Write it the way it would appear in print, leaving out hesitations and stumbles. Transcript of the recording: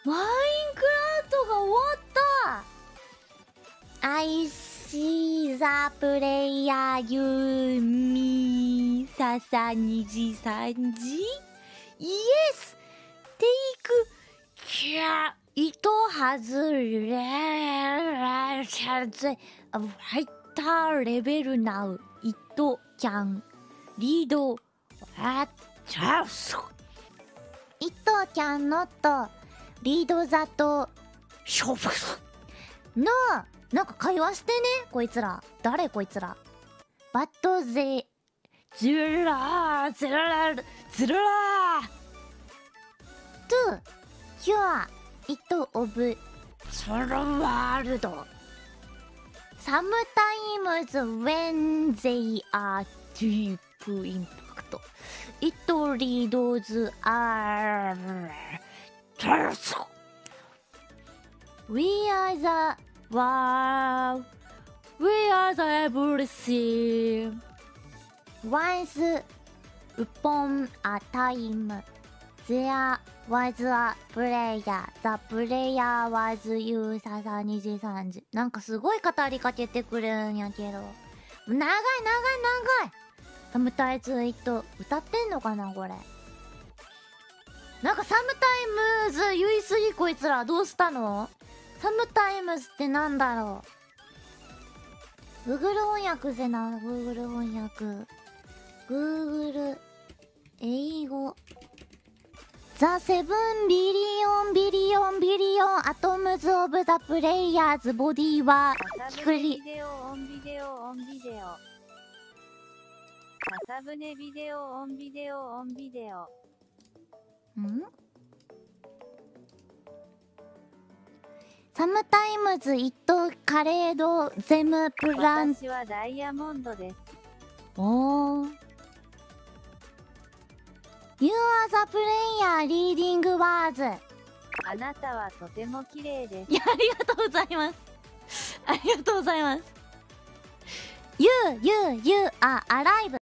マインクラフトが終わった。I see the player you me 笹虹3時 Yes take キャ糸外れファイターレベルナウ糸キャンリードあチャース糸キャンノットリードザとショフのなんか会話してねこいつら。誰こいつら。バットゼズラーズラーズラーto cure it of the world sometimes when they are deep impact it leads we are the world we are the everything once upon a time there was a player the player was you 笹虹3時。なんかすごい語りかけてくるんやけど長いサムタイツイット歌ってんのかなこれ。なんかサムタイムズ言いすぎこいつら。どうしたの。サムタイムズってなんだろう。 Google 翻訳ぜな。 Google 翻訳 Google 英語 The 7 billion billion billion atoms of the player's body はビデオオンビデオオンビデオ朝船ビデオオンビデオオンビデオんサムタイムズイットカレードゼムプラン。 私はダイヤモンドです。 おー You are the player reading words。 あなたはとても綺麗です。 いやありがとうございます。ありがとうございます。You are alive